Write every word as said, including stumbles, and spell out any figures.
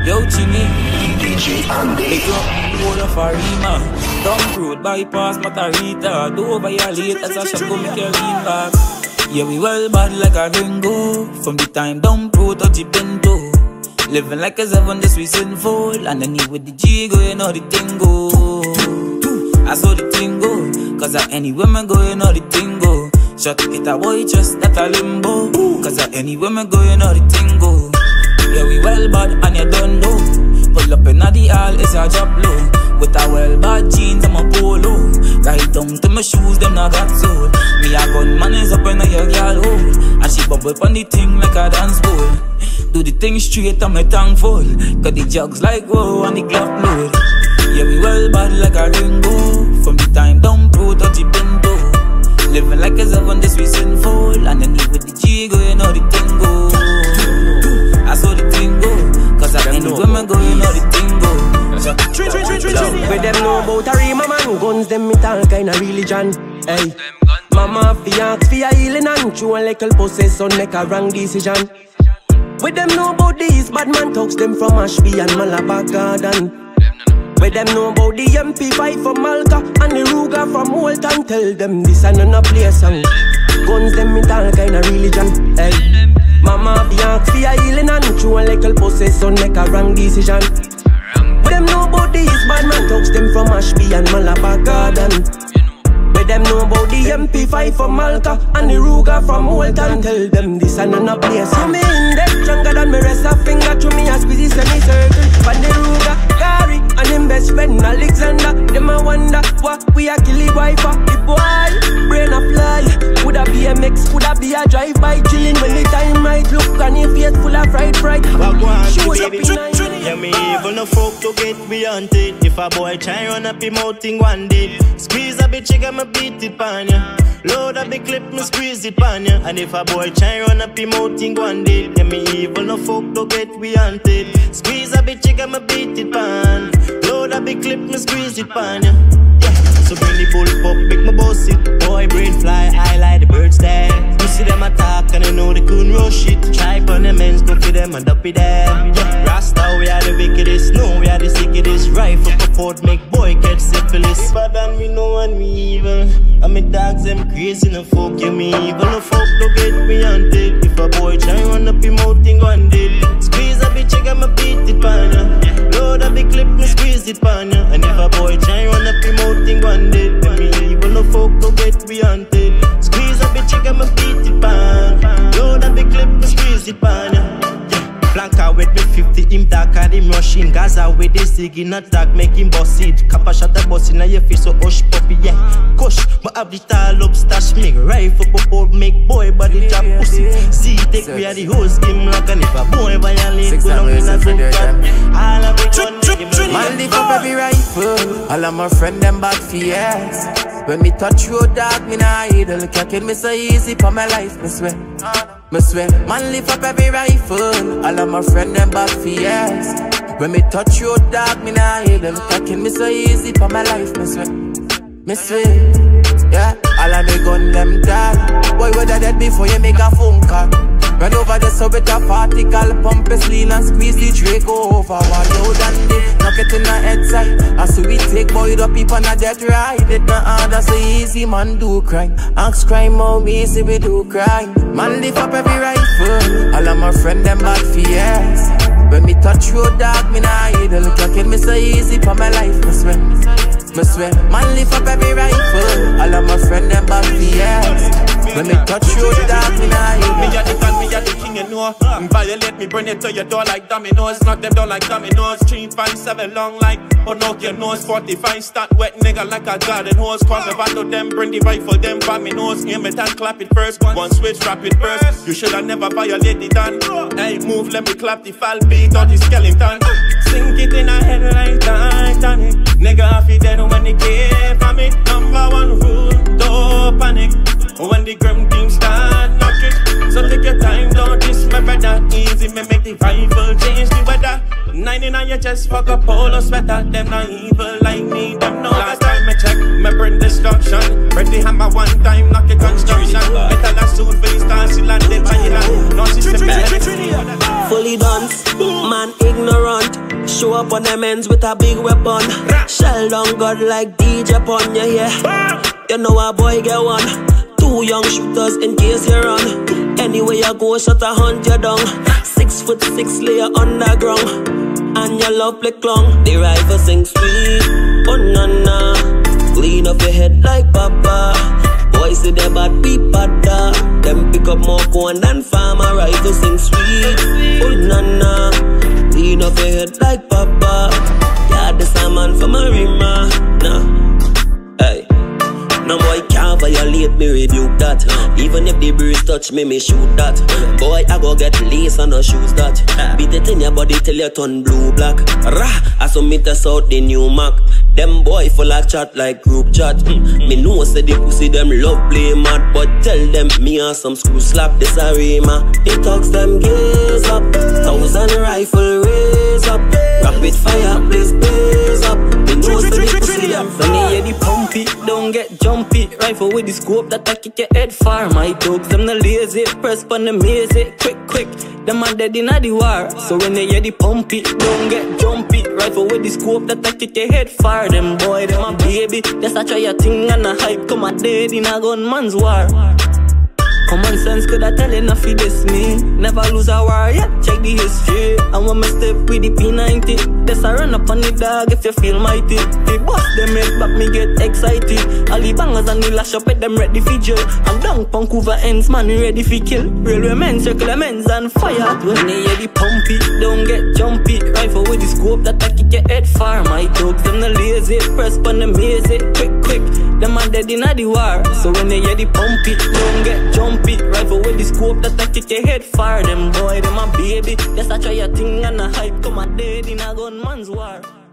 Yo, Chingy, D J Andy. Pick up all of Farima. Dump road, bypass Matarita. Do violate as I shall go make you lean back. Yeah, we well bad like a gringo. From the time dump road to the bento. Living like a seven, this we sinful. And then you with the G go, you know the thing go. I saw the thing go. Cause at any women go, you know the thing go. Shut it a boy, just that a limbo. Cause at any women go, you know the thing go. Yeah, we well bad and you don't know. Pull up in the hall, it's a drop low. With a well bad jeans, I'm a polo. Right down to my shoes, them not got soul. Me a gun man is up in a your girl hole. And she bubble on the thing like a dance ball. Do the thing straight, I'm thankful. Cause the jugs like whoa and the clock load. Yeah, we well bad like a ringo. From the time down pro to the bento. Living like a seven, this we sinful. And then you with the G go, you know the thing go. I saw the thing go. Cause I any women go, you know the thing go. Where them know about a Rima man. Guns them it all kind of religion. Hey, mama fi ask fi a healing and chew a little possess on make a wrong decision. Where them know about these bad man talks them from Ashby and Malabar Garden. Where them know about the M P five from Malta and the Ruger from Walton. Tell them this and none play song. Guns them it all kind of religion. Hey, mama fi ask fi a healing and chew a little possess on make a wrong decision. Where them know about these bad man talks them from Ashby and Malabar Garden. Where them know about the M P five from Malta and the Ruger from Walton. Tell them this and none place. So me in that stronger than me rest a finger to me a squeeze semicircle. From the Ruger, Gary and him best friend Alexander. Them a wonder what we a kill the wife for. The boy brain a fly. Woulda be a mix, woulda be a drive-by chilling when the time right. Look and your face full of fried fried. Shows up in night. Yeah, me even no folk to get beyond it. If a boy try run up him out thing one day, squeeze a bitch, I me beat it pan ya. Load up the clip, me squeeze it pan ya. And if a boy try run up him out thing one day, yeah, me even no folk to get beyond it. Squeeze a bitch, I me beat it pan. Load up the clip, me squeeze it pan ya. Yeah, so bring the bull up, make me boss it. Boy brain fly, I like the birds there. You see them attack and I know they couldn't rush it. Try on them ends, go for them and up it there. Yeah, Rasta, we are the wickedest, no, we are the sickest. Rifle support, make boy catch syphilis. If than we know and we evil, and me dogs them crazy, no folk, yeah, me evil. No folk to get me hunted. If a boy try run up him out thing one day, squeeze a bitch, I got my beat it pan ya. Load up the clip, me squeeze it pan ya. And if a boy try run up him out thing one day, me evil. No folk to get me hunted. Squeeze a bitch, I got my beat it pan. Load up the clip, me squeeze it pan ya. Blanca with me fifty, him dark and him rushing. Gaza with the zig in attack, make him boss it. Kappa shot a boss in your face, so hush puppy, yeah. Kush, but have the tall up stash, make rifle pop out, make boy body drop pussy. See, take me at the whole scheme like an if a boy violate, go down in a book. All of it gun, make him ready. Man lift up every rifle, all of my friend them back for years. When me touch road dog, me nah idle. Can't kill me so easy for my life, me swear. Me swear, man lift up every rifle. All of my friend them back for years. When me touch road dog, me nah idle. Can't kill me so easy for my life, me swear. Me swear, yeah. All of me gun them die. Boy, whether dead before you make a phone call. Run over the sub with a particle, pump is lean and squeeze the Draco over. One load and dip, knock it in the head side. As we take boy the people on a dead ride. It not hard, that's so easy, man do crime. Ask crime, how easy we do crime. Man lift up every rifle, all of my friend them bad for years. When me touch road dog, me nah idle. Look like me so easy for my life, me swear. Me swear, man lift up every rifle, all of my friend them bad for years. When me touch road dog, me nah idle. Me a the god, me a the king, you know. Violate me, bring it to your door like dominoes. Knock them down like dominoes. Three, five, seven long like Pinocchio nose. Forty-five start wet nigga like a garden hose. Call me back to them, bring the rifle, them by me nose. Aim it and clap it first. One switch, drop it first. You should have never violated the done. Hey, move, let me clap the fall beat or the skeleton. Sink it in a head like Titanic. Nigga, I feel dead when they came from me. Number one rule, don't panic. when the grim team start knocking. So take your time, don't dismember that easy. Me make the rifle change the weather. ninety-nine, you just fuck a polo sweater. Them not evil like me, them no last time me check, me bring destruction. Bring the hammer one time, knock your construction. Metal a suit for the stars, she landed by the land. No, she's the best. Fully dance, man ignorant. Show up on them ends with a big weapon. Shell down God like D J Pon, yeah, yeah. You know a boy get one. Two young shooters in case you run. Anywhere you go, shot a hunt you down. Six foot six layer underground. And your love play clung. The rifle sing sweet, oh na na. Clean up your head like papa. Boys say they bad, we bada. Them pick up more corn than farmer. Rifle sing sweet, oh na na. Clean up your head like papa. Yeah, this a man from a rima. Nah, hey. No boy can't violate me, rebuke that. Even if the breeze touch me, me shoot that. Boy, I go get lace and no shoes that. Beat it in your body till you turn blue black. Rah, I saw me test out the new Mac. Them boy full of chat like group chat. mm. Me know say the pussy them love play mad, but tell them me and some screw slap this a rima. It talks them gaze up, thousand rifle raise up. Rapid fire please blaze up. Me know say the pussy them when you hear the pump it, don't get jumpy. Rifle with the scope that I kick your head far. My dogs them no lazy, press pon the maze it. Quick quick, them are dead inna the war. So when you hear the pump it, don't get jumpy. Rifle with the scope that I kick your head far. Them boy, them a baby. Just a try a thing and a hype. Come a dead in a gunman's war. Common sense could I tell enough for this me. Never lose a war yet, check the history. And when me step with the P ninety, that's a run up on the dog if you feel mighty. They bust them head back, me get excited. All the bangers and the lash up at them ready for jail. And down Vancouver ends, man ready for kill. Railway men, circle men's and fire. When they hear the pump it, don't get jumpy. Rifle with the scope that I kick your head far. My dogs them no lazy, press pon the maze it. Quick quick, them are dead inna the war. So when they hear the pump it, don't get jumpy. Rifle with the scope that I kick your head far. Them boy, them a baby. Just a try a thing and a hype. Come a dead in a gunman's war.